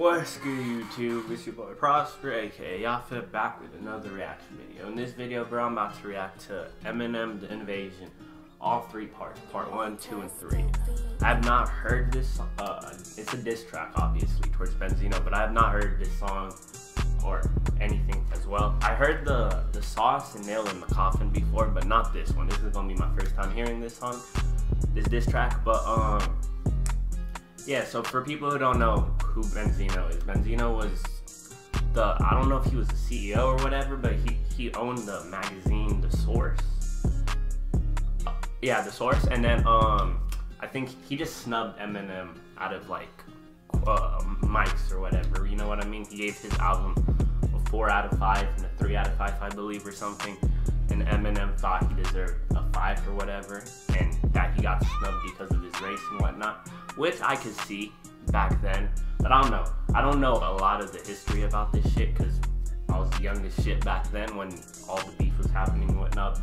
What's good, YouTube? It's your boy Prosper, aka Yaffa, back with another reaction video. In this video, bro, I'm about to react to Eminem The Invasion, all three parts, part 1, 2, and 3. I have not heard this, it's a diss track, obviously, towards Benzino, but I have not heard this song or anything as well. I heard the Sauce and Nail in the Coffin before, but not this one. This is gonna be my first time hearing this song, this diss track, but yeah, so for people who don't know who Benzino is, Benzino was I don't know if he was the CEO or whatever, but he owned the magazine The Source. Yeah, The Source, and then I think he just snubbed Eminem out of like mics or whatever, you know what I mean? He gave his album a 4 out of 5 and a 3 out of 5, I believe, or something, and Eminem thought he deserved a 5 or whatever, and that he got snubbed because of his race and whatnot, which I could see back then, but I don't know. I don't know a lot of the history about this shit because I was young as shit back then when all the beef was happening and whatnot,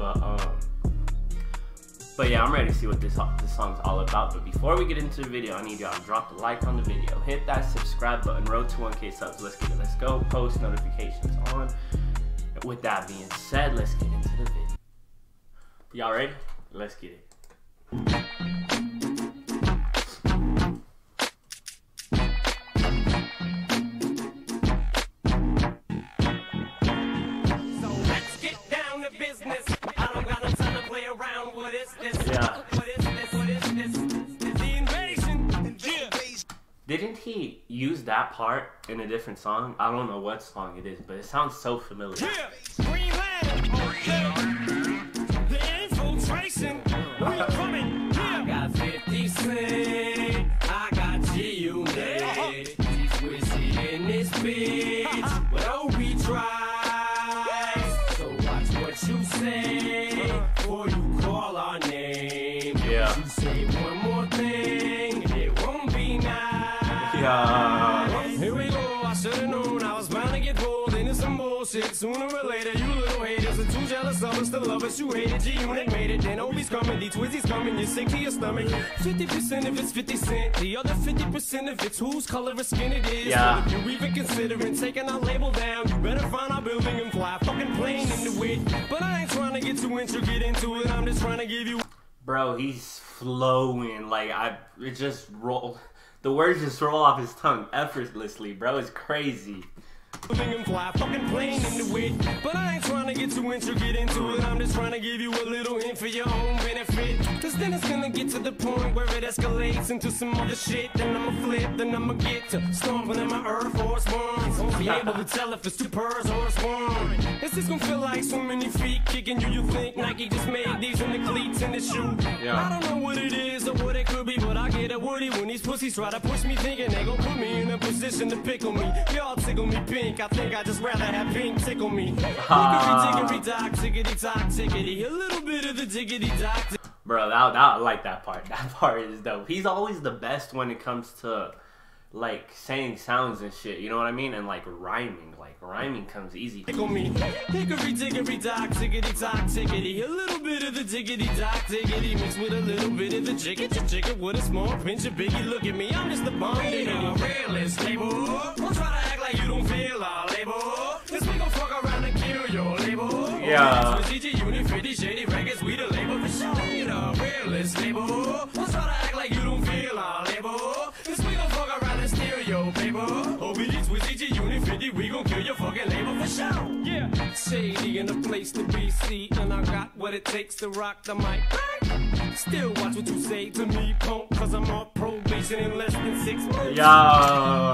but yeah, I'm ready to see what this song's all about. But before we get into the video, I need y'all to drop the like on the video, hit that subscribe button, road to 1K subs. Let's get it. Let's go. Post notifications on. With that being said, let's get into the video. Y'all ready? Let's get it. Didn't he use that part in a different song? I don't know what song it is, but it sounds so familiar. Yeah, Green Lantern, the infiltration, we coming. I got 50 Cent, I got G-Unit, Swizzy in this bitch, but oh, we try. So watch what you say, before you call our name. Yeah. You say one more thing, it won't be nice. Here we go, I should've known I was bound to get pulled into some bullshit. Sooner or later, you little haters are too jealous of us to love us. You hated G-Unit, made it, then Obi's coming, these Twizzies coming, you're sick to your stomach. 50% of it's 50 Cent, the other 50% of it's whose color of skin it is. Yeah. If you even considering taking our label down, you better find our building and fly fucking plane into it. But I ain't trying to get too intricate into it, I'm just trying to give you. Bro, he's flowing, like, it just rolled. The words just roll off his tongue effortlessly, bro. It's crazy. And fly fucking plane into it. But I ain't trying to get too intricate into it. I'm just trying to give you a little hint for your own benefit. Cause then it's gonna get to the point where it escalates into some other shit. Then I'ma flip, then I'ma get to stomping in my Earth Force Ones. Won't be able to tell if it's 2 purrs or a swan. It's just gonna feel like so many feet kicking you. You think Nike just made these in the cleats in the shoe. Yeah. I don't know what it is or what it could be, but I get a woody when these pussies try to push me, thinking they gon' put me in a position to pickle me. Y'all tickle me pink. I think I just rather have pink tickle me. Tickety dock, tickety tock, tickety. A little bit of the tickety dock. Bro, I like that part. That part is dope. He's always the best when it comes to like saying sounds and shit. You know what I mean? And like rhyming. Like rhyming comes easy. Tickle me. Hickory dock, tickety tock, tickety. A little bit of the tickety dock, tickety mixed with a little bit of the chicken with a small pinch of Biggie. Look at me, I'm just the bomb. Ain't no realist label. Don't try to act like you don't feel our label. Cause we gon' fuck around and kill your label. Yeah. Unit 50 Shady Records, we the label for sure. Ain't a realist label. Don't try to act like you don't feel our label. Cause we gon' fuck around and steal your paper. OBD, Swizzy, Unit 50, we gon' kill your fucking label for sure. Yeah. Shady in a place to be seen, and I got what it takes to rock the mic. Still watch what you say to me, punk, cause I'm on probation in less than 6 months. Yo.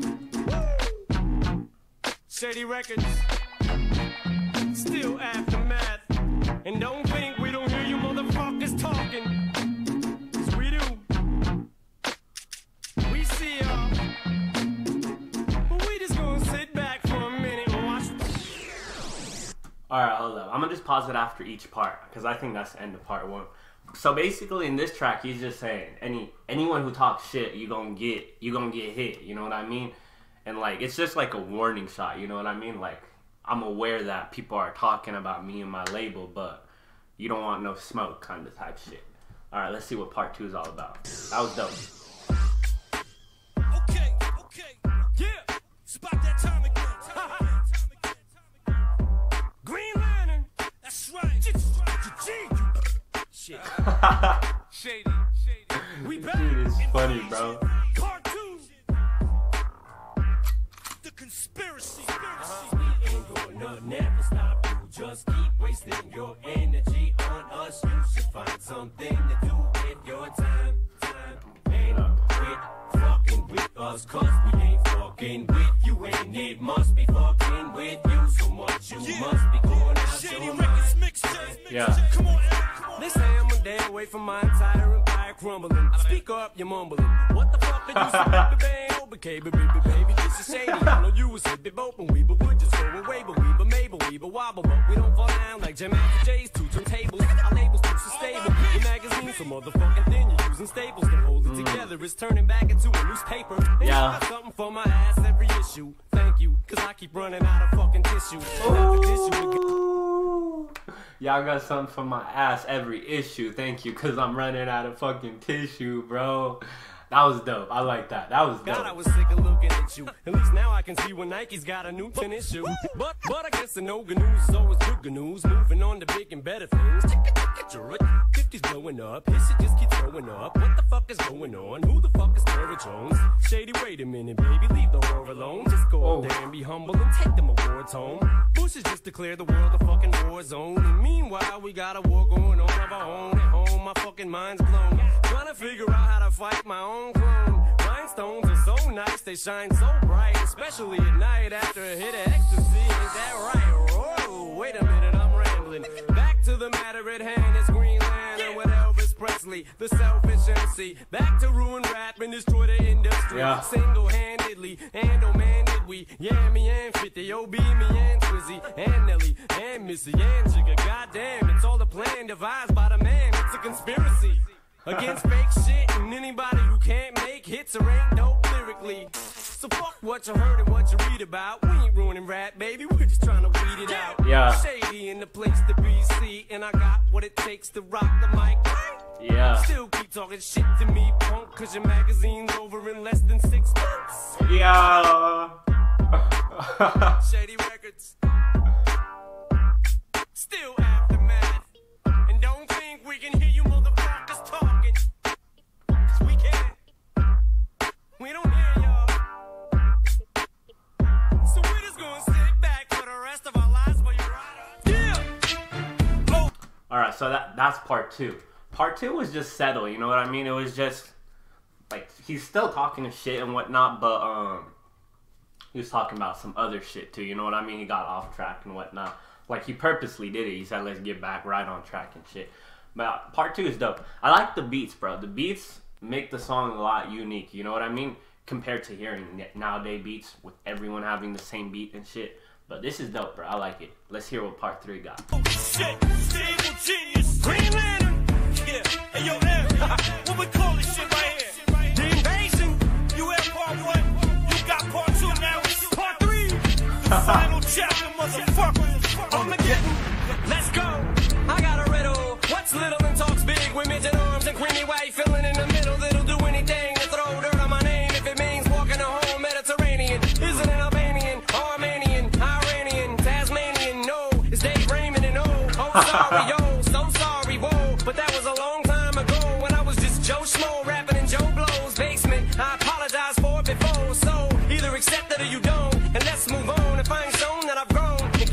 Shady Records, still aftermath. And don't think we don't hear you motherfuckers talking. Cause we do. We see y'all. But we just gonna sit back for a minute and watch. Alright, hold up. I'm gonna just pause it after each part, because I think that's the end of part 1. So basically in this track, he's just saying, anyone who talks shit, you gonna get hit, you know what I mean? And like, it's just like a warning shot, you know what I mean? Like, I'm aware that people are talking about me and my label, but you don't want no smoke kind of type shit. Alright, let's see what part 2 is all about. That was dope. Okay, yeah. Spot that time again. Green Lantern. That's right. Shit. Shady. We back. Dude, it's funny, bro. Part 2. The conspiracy. We ain't gonna never stop you. Just keep wasting your energy on us. You should find something to do with your time. And quit fucking with us, cause we ain't fucking with you. And it must be fucking with you so much. You must be going out your mind. Yeah. Come on, Eric. They say I'm a day away from my entire empire crumbling. Speak up, you're mumbling. What the fuck did you say, baby, bang? Oh, baby, this is shady. I know you was hit, be both, and we but would just go away, but we but Mabel, we but wobble, but we don't fall down like Jim After J's, 2 turntables. Our labels too so stable. Your magazine's so motherfucking thin, you're using staples to hold it together. It's turning back into a newspaper. And Yeah. I got something for my ass every issue. Thank you, cause I keep running out of fucking tissue. Y'all got something for my ass every issue. Thank you, cause I'm running out of fucking tissue, bro. That was dope. I like that. That was dope. God, I was sick of looking at you. At least now I can see when Nike's got a new tennis shoe. But I guess the no good news is always good news. Moving on to big and better things. 50's blowing up. His shit just keeps going up. What the fuck is going on? Who the fuck is Terry Jones? Shady, wait a minute, baby. Leave the whore alone. Just go up there and be humble and take them awards home. Bush has just declared the world a fucking war zone. And meanwhile, we got a war going on of our own at home. My fucking mind's blown. Trying to figure out how to fight my own clone. Rhinestones are so nice, they shine so bright. Especially at night after a hit of ecstasy. Ain't that right? Whoa, wait a minute, I'm rambling. Back to the matter at hand, it's Green Lantern with Elvis Presley, the selfish MC. Back to ruin rap and destroy the industry. Yeah. Single-handedly, and oh man did we. Yeah, me and 50, oh, be me and Twizzy, and Nelly, and Missy, and Jigga. Goddamn, it's all a plan devised by the man. It's a conspiracy against fake shit and anybody who can't make hits or ain't dope lyrically. So fuck what you heard and what you read about. We ain't ruining rap, baby, we're just trying to weed it out. Yeah. Shady in the place to be, see, and I got what it takes to rock the mic. Yeah. Still keep talking shit to me, punk, cause your magazine's over in less than 6 months. Yeah. Shady Records. Still aftermath. And don't think we can hear you motherfuckers talking. Cause we can't. We don't hear y'all. So we're just gonna sit back for the rest of our lives while you ride. Yeah! Oh. Alright, so that's part 2. Part 2 was just settle, you know what I mean? It was just, like, he's still talking shit and whatnot, but, he was talking about some other shit too, you know what I mean? He got off track and whatnot. Like, he purposely did it. He said, let's get back right on track and shit. But part 2 is dope. I like the beats, bro. The beats make the song a lot unique, you know what I mean? Compared to hearing nowadays beats with everyone having the same beat and shit. But this is dope, bro. I like it. Let's hear what part 3 got. Oh, shit. Stable genius. Green Lantern. Yeah. Hey, yo, Eric. What we call this shit right here? The invasion. You had part 1. You got part 2 now. It's part 3. The final chapter, motherfucker. Armageddon, let's go. I got a riddle. What's little and talks big with midget arms and creamy white filling in the middle? That'll do anything to throw dirt on my name if it means walking a whole Mediterranean. Is it an Albanian, Armenian, Iranian, Tasmanian? No, it's Dave Raymond and oh sorry, yo, so sorry, whoa. But that was a long time ago when I was just Joe Schmo rapping in Joe Blow's basement. I apologize for it before, so either accept it or you don't. And let's move on and find shown that I've grown.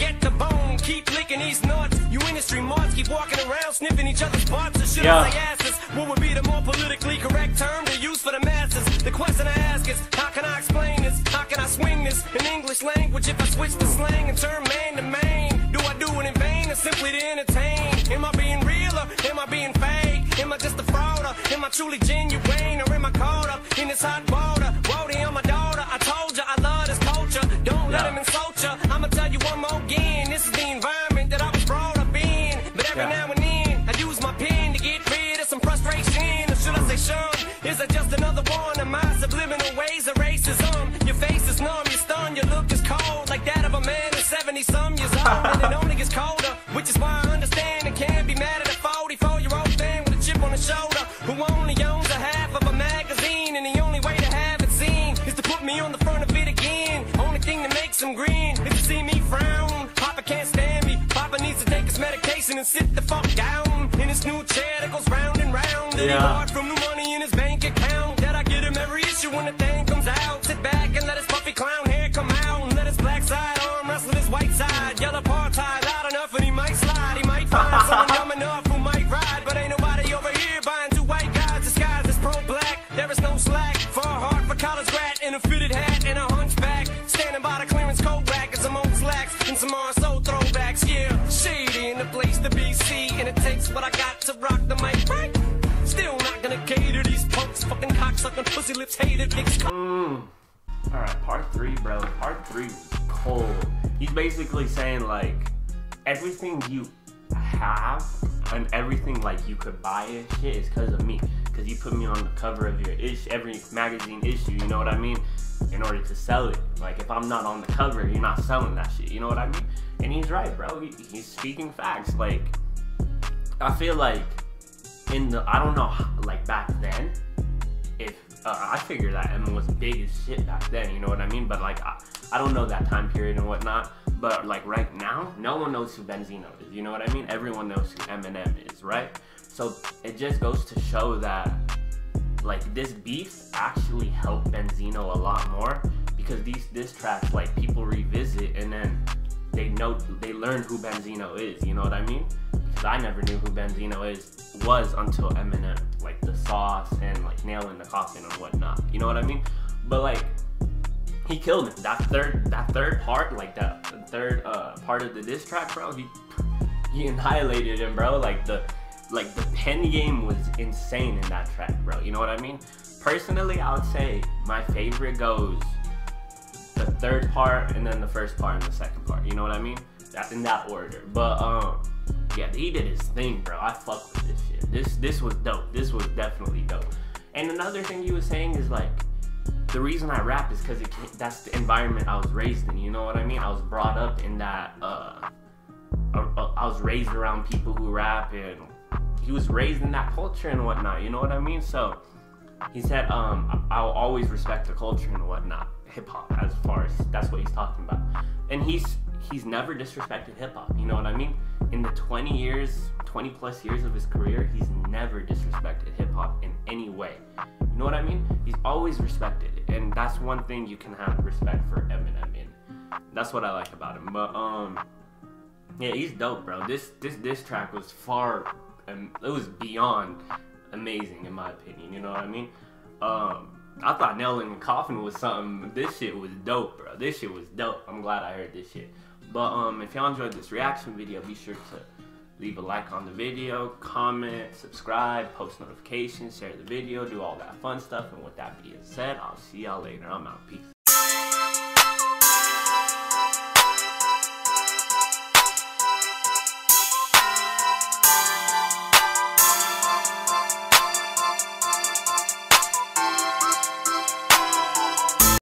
Keep licking these nuts. You industry marks keep walking around sniffing each other's parts. Or should I say asses? What would be the more politically correct term to use for the masses? The question I ask is, how can I explain this? How can I swing this in English language if I switch the slang and turn man to main? Do I do it in vain or simply to entertain? Am I being real or am I being fake? Am I just a fraud or am I truly genuine? Or am I caught up in this hot water? Wody on my daughter. I told you I love this culture. Don't let him insult you. I'ma tell you one more again. This is the environment that I was brought up in. But every now and then, I use my pen to get rid of some frustration. Or should I say shun? Is that just another one of my subliminal ways of racism? Your face is numb, you're stunned, your look is cold, like that of a man who's 70-some years old. And it only gets colder, which is why I understand and can't be mad at a 44-year-old fan with a chip on his shoulder, who only owns a half of a magazine. And the only way to have it seen is to put me on the front of it again. Only and sit the fuck down in his new chair that goes round and round. That he bought from new money in his bank account. That I get him every issue when the thing comes out. Sit back and let his puffy clown hair come out. And let his black side arm wrestle his white side. Yell apartheid loud enough and he might slide. He might find someone dumb enough who might ride. But ain't nobody over here buying two white guys disguised as pro-black. There is no slack for a heart for college rat in a fitted hat and a hunchback. Standing by the clearance coat rack and some old slacks and some RSO throwbacks. Yeah, shady in the place to be seen. And it takes what I got to rock the mic, right? Still not gonna cater these punks, fucking cocksucking pussy lips, hated dicks. Alright, part 3, bro. Part 3 was cold. He's basically saying, like, everything you have and everything, like, you could buy and shit is because of me. Because you put me on the cover of your every magazine issue, you know what I mean? In order to sell it. Like, if I'm not on the cover, you're not selling that shit, you know what I mean? And he's right, bro. He's speaking facts. Like, I feel like I don't know, like, back then, if, I figured that Eminem was big as shit back then, you know what I mean? But, like, I don't know that time period and whatnot. But, like, right now, no one knows who Benzino is, you know what I mean? Everyone knows who Eminem is, right? So, it just goes to show that, like, this beef actually helped Benzino a lot more. Because these tracks, like, people revisit and then they learn who Benzino is, you know what I mean? Because I never knew who Benzino was until Eminem, like the sauce and like nailing the coffin and whatnot, you know what I mean? But like, he killed it. That third part, like that third part of the diss track, bro, he annihilated him, bro. Like the pen game was insane in that track, bro, you know what I mean? Personally, I would say my favorite goes the third part and then the first part and the second part, you know what I mean? That's in that order. But yeah, he did his thing, bro. I fucked with this shit. This was dope. This was definitely dope. And another thing he was saying is like, the reason I rap is because that's the environment I was raised in, you know what I mean? I was brought up in that, I was raised around people who rap, and he was raised in that culture and whatnot, you know what I mean? So he said, I'll always respect the culture and whatnot, hip-hop, as far as that's what he's talking about. And he's never disrespected hip-hop, you know what I mean? In the 20 plus years of his career, he's never disrespected hip-hop in any way. You know what I mean? He's always respected it, and that's one thing you can have respect for Eminem in. That's what I like about him. But yeah, he's dope, bro. This track was it was beyond amazing in my opinion, you know what I mean? I thought Nailing the Coffin was something. This shit was dope, bro. This shit was dope. I'm glad I heard this shit. But if y'all enjoyed this reaction video, be sure to leave a like on the video, comment, subscribe, post notifications, share the video, do all that fun stuff. And with that being said, I'll see y'all later. I'm out. Peace.